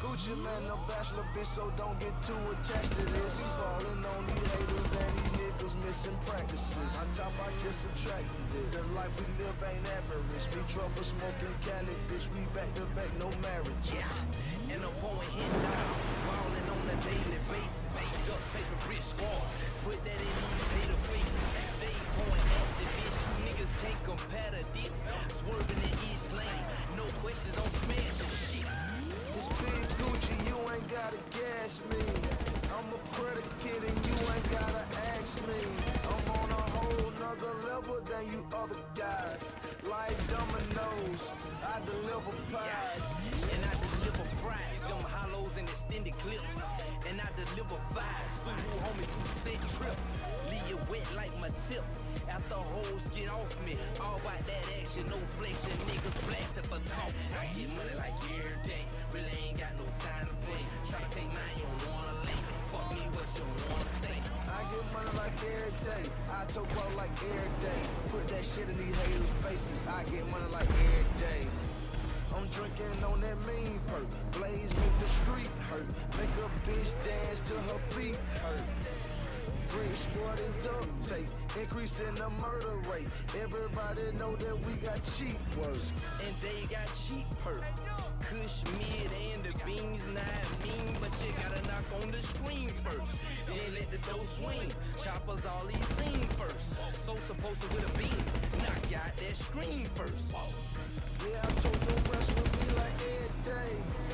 Gucci man, a bachelor bitch, so don't get too attached to this. Falling on these haters and these niggas missing practices. On top, I just subtracted it. The life we live ain't average. Me trouble smoking Cali, bitch, we back to back, no marriage. Yeah, and I'm pouring hit down, ballin' on a daily basis. Duct tape a rich squad, put that in these hater faces. They pouring at the bitch, you niggas can't compare to this. Swerving in each lane, no questions on smashing shit. This big Gucci, you ain't gotta gas me. I'm a predicate and you ain't gotta ask me. I'm on a whole nother level than you other guys. Like dominoes, I deliver pies. And I deliver fries, them hollows and extended clips. And I deliver vibes, Subaru homies who set trip. Leave you wet like my tip. After hoes get off me, all about that action, no flexion, niggas blasted for talk. I get money like every day, really ain't got no time to play. Tryna take mine, you don't wanna lay. Fuck me, what you wanna say? I get money like every day, I talk about like every day. Put that shit in these haters' faces, I get money like every day. I'm drinking on that mean perk, Blaze make the street hurt. Make a bitch dance till her feet hurt. Bring squad and duct tape, increasing the murder rate. Everybody know that we got cheap work. And they got cheap perk. Kush, mid, and the beans not mean, but you gotta knock on the screen first. Then let the dough swing. Choppers all these seen first. So supposed to with a beam, knock you out that screen first. Yeah, I told the rest with me like every day.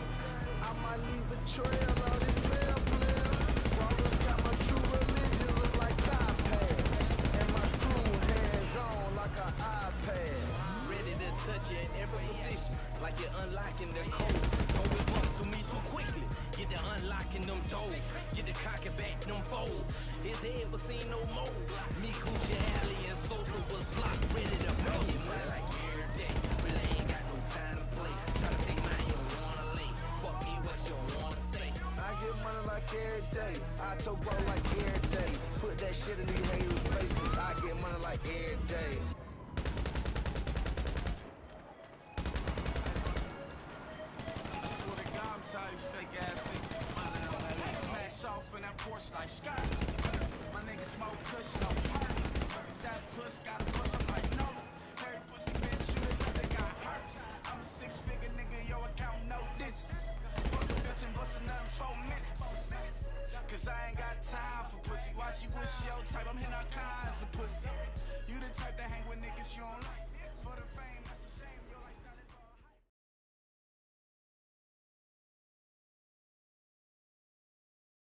I might leave a trail out in mail flare. Rollers got my true religion look like iPads. And my crew hands on like an iPad. Ready to touch you in every position, like you're unlocking the code. Don't whip up to me too quickly. Get the unlocking them doors. Get the cocking back them fold. His head was seen no more. Me, Gucci, Alley, and Sosa was locked, ready to blow. Get money like every day. Really ain't got no time to play. Tryna take mine, you don't wanna lay. Fuck me, what you wanna say? I get money like every day. I talk about like every day. Put that shit in these haters' faces. I get money like every day. I swear to God, I'm tired of fake ass niggas. Smash off in that Porsche like skirt. My niggas smoke kush, no perk. If that puss got a push, I'm like no. Every pussy bitch, you know they got hurts. I'm a 6-figure nigga.